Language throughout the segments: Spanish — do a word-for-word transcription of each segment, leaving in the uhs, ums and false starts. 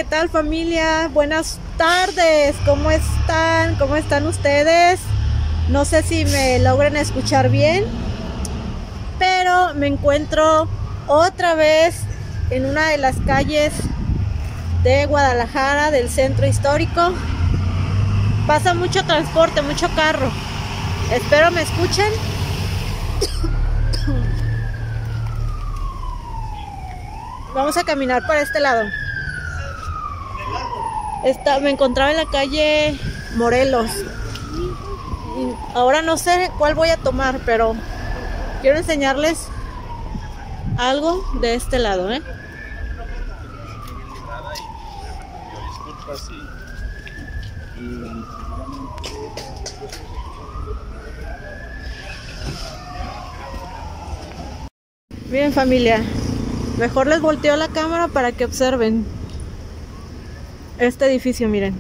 ¿qué tal familia? Buenas tardes, ¿cómo están? ¿Cómo están ustedes? No sé si me logren escuchar bien, pero me encuentro otra vez en una de las calles de Guadalajara, del centro histórico. Pasa mucho transporte, mucho carro. Espero me escuchen. Vamos a caminar para este lado. Esta, me encontraba en la calle Morelos. Y ahora no sé cuál voy a tomar, pero quiero enseñarles algo de este lado, ¿eh? Miren familia, mejor les volteo la cámara para que observen este edificio, miren.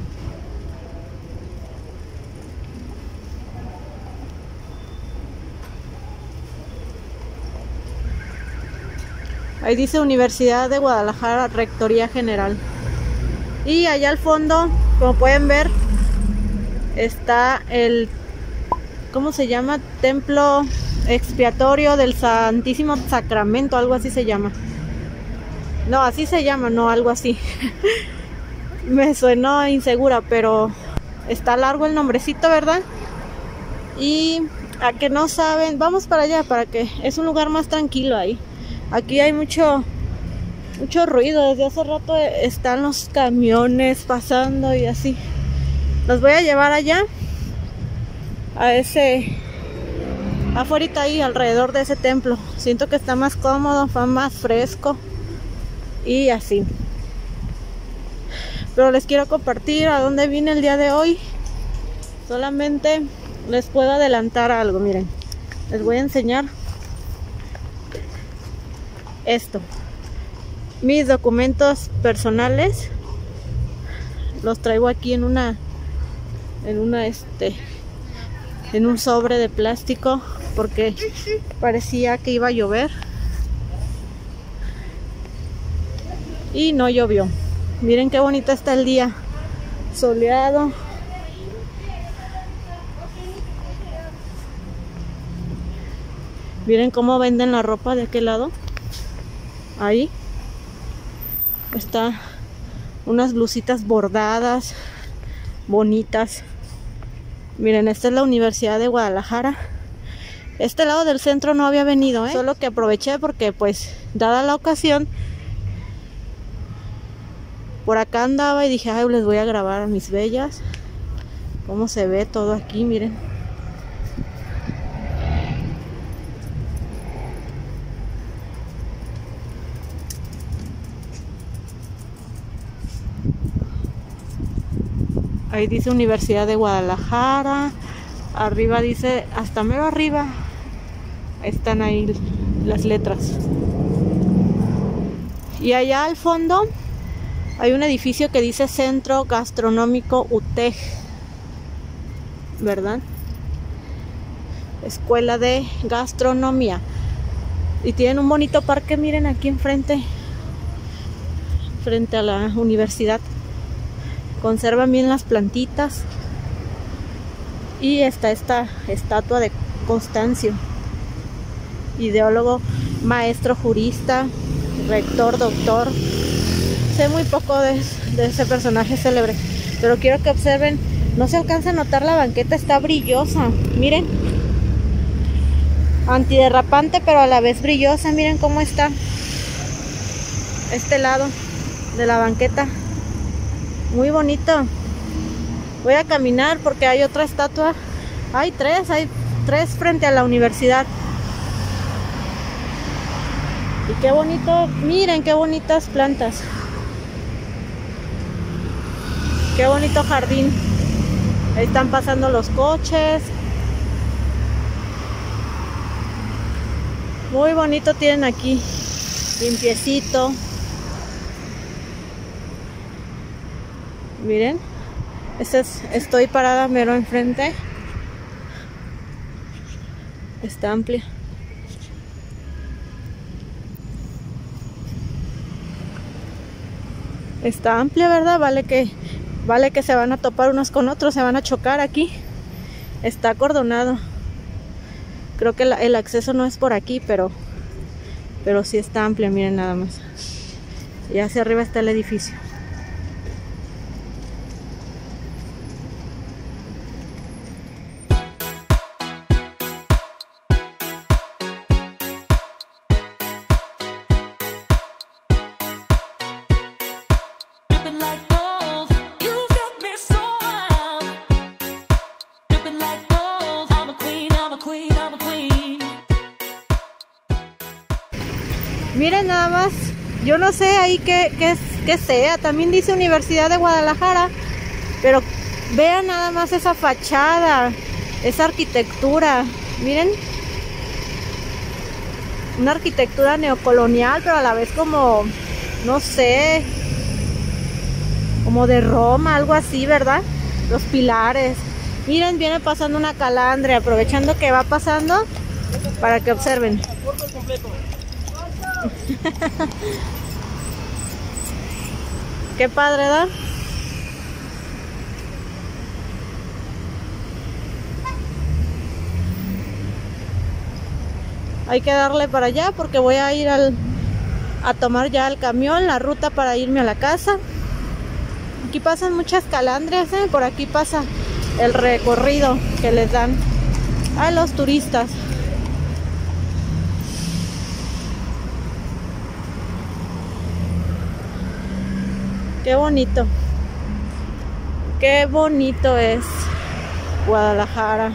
Ahí dice Universidad de Guadalajara, Rectoría General. Y allá al fondo, como pueden ver, está el, ¿cómo se llama? Templo expiatorio del Santísimo Sacramento, algo así se llama. No, así se llama, no, algo así. Me suena insegura, pero está largo el nombrecito, ¿verdad? Y a que no saben, vamos para allá, para que es un lugar más tranquilo ahí. Aquí hay mucho mucho ruido, desde hace rato están los camiones pasando y así. Los voy a llevar allá, a ese, afuera ahí, alrededor de ese templo. Siento que está más cómodo, más fresco y así. Pero les quiero compartir a dónde vine el día de hoy. Solamente les puedo adelantar algo, miren. Les voy a enseñar esto. Mis documentos personales los traigo aquí en una en una este en un sobre de plástico porque parecía que iba a llover y no llovió. Miren qué bonito está el día, soleado. Miren cómo venden la ropa de aquel lado. Ahí está unas blusitas bordadas bonitas. Miren, esta es la Universidad de Guadalajara. Este lado del centro no había venido, ¿eh? Solo que aproveché porque pues dada la ocasión por acá andaba y dije, ay, les voy a grabar a mis bellas cómo se ve todo aquí, miren. Ahí dice Universidad de Guadalajara. Arriba dice, hasta mero arriba están ahí las letras. Y allá al fondo hay un edificio que dice Centro Gastronómico U T E G, ¿verdad? Escuela de Gastronomía. Y tienen un bonito parque, miren aquí enfrente, frente a la universidad. Conservan bien las plantitas. Y está esta estatua de Constancio, ideólogo, maestro, jurista, rector, doctor. Sé muy poco de, de ese personaje célebre, pero quiero que observen. No se alcanza a notar, la banqueta está brillosa. Miren, antiderrapante pero a la vez brillosa. Miren cómo está este lado de la banqueta. Muy bonito. Voy a caminar porque hay otra estatua. Hay tres, hay tres frente a la universidad. Y qué bonito, miren qué bonitas plantas. Qué bonito jardín. Ahí están pasando los coches. Muy bonito tienen aquí. Limpiecito. Miren. Este es, estoy parada mero enfrente. Está amplia. Está amplia, ¿verdad? Vale que, vale que se van a topar unos con otros, se van a chocar aquí. Está acordonado. Creo que la, el acceso no es por aquí, pero, pero sí está amplia, miren nada más. Y hacia arriba está el edificio. Miren nada más, yo no sé ahí qué, qué, qué sea, también dice Universidad de Guadalajara, pero vean nada más esa fachada, esa arquitectura, miren, una arquitectura neocolonial, pero a la vez como, no sé, como de Roma, algo así, ¿verdad? Los pilares, miren, viene pasando una calandria, aprovechando que va pasando, para que observen. Qué padre, ¿verdad? Hay que darle para allá porque voy a ir al, a tomar ya el camión, la ruta para irme a la casa. Aquí pasan muchas calandrias, ¿eh? Por aquí pasa el recorrido que les dan a los turistas. Qué bonito, qué bonito es Guadalajara.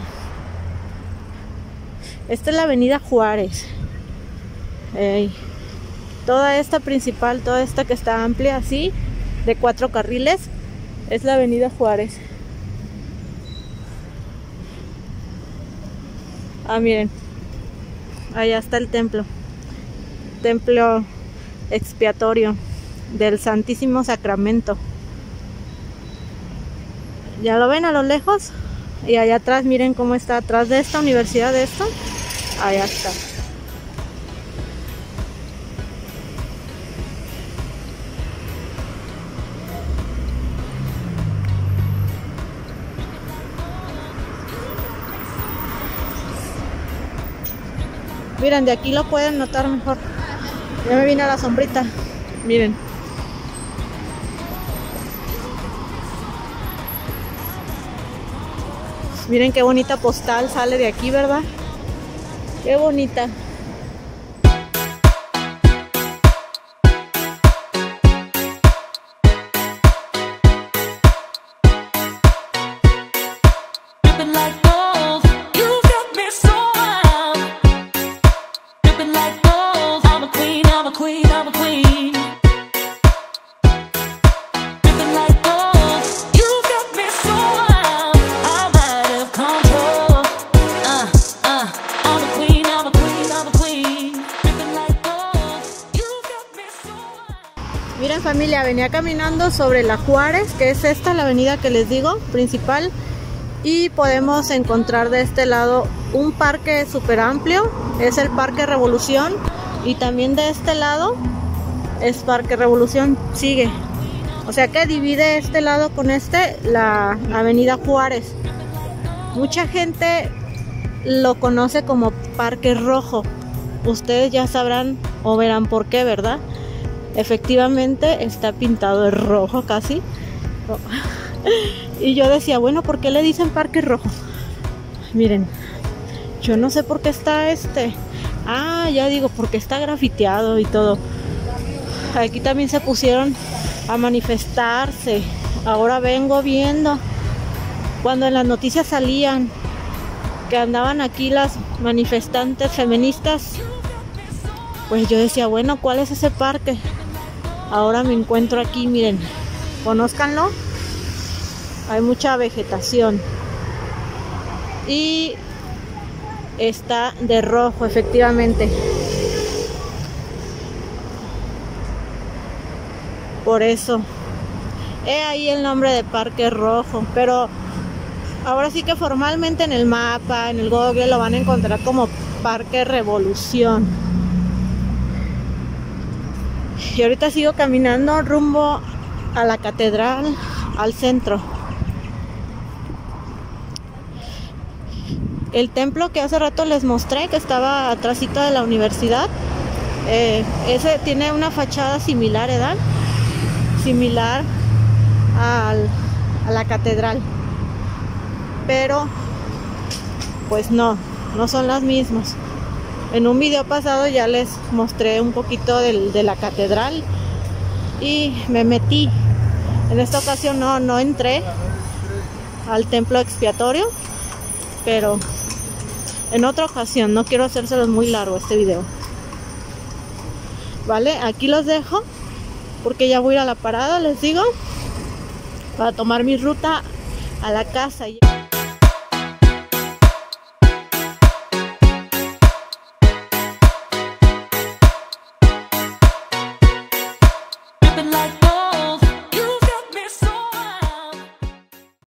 Esta es la avenida Juárez. Ey. Toda esta principal, toda esta que está amplia así, de cuatro carriles, es la avenida Juárez. Ah, miren, allá está el templo, templo expiatorio del Santísimo Sacramento. ¿Ya lo ven a lo lejos? Y allá atrás, miren cómo está atrás de esta universidad, de esto. Allá está. Miren, de aquí lo pueden notar mejor. Ya me vine a la sombrita. Miren. Miren qué bonita postal sale de aquí, ¿verdad? Qué bonita. Miren familia, venía caminando sobre la Juárez, que es esta la avenida que les digo, principal, y podemos encontrar de este lado un parque súper amplio, es el Parque Revolución, y también de este lado es Parque Revolución, sigue, o sea que divide este lado con este la avenida Juárez. Mucha gente lo conoce como Parque Rojo, ustedes ya sabrán o verán por qué, ¿verdad? Efectivamente está pintado de rojo casi. Y yo decía, bueno, ¿por qué le dicen Parque Rojo? Miren, yo no sé por qué está este. Ah, ya digo, porque está grafiteado y todo. Aquí también se pusieron a manifestarse. Ahora vengo viendo cuando en las noticias salían que andaban aquí las manifestantes feministas. Pues yo decía, bueno, ¿cuál es ese parque? Ahora me encuentro aquí, miren, conózcanlo. Hay mucha vegetación. Y está de rojo, efectivamente. Por eso. He ahí el nombre de Parque Rojo. Pero ahora sí que formalmente en el mapa, en el Google, lo van a encontrar como Parque Revolución. Y ahorita sigo caminando rumbo a la catedral, al centro. El templo que hace rato les mostré, que estaba atrásito de la universidad, eh, ese tiene una fachada similar, ¿verdad? Similar al, a la catedral, pero pues no, no son las mismas. En un video pasado ya les mostré un poquito del, de la catedral y me metí. En esta ocasión no, no entré al templo expiatorio, pero en otra ocasión. No quiero hacérselos muy largo este video. Vale, aquí los dejo porque ya voy a ir a la parada, les digo, para tomar mi ruta a la casa.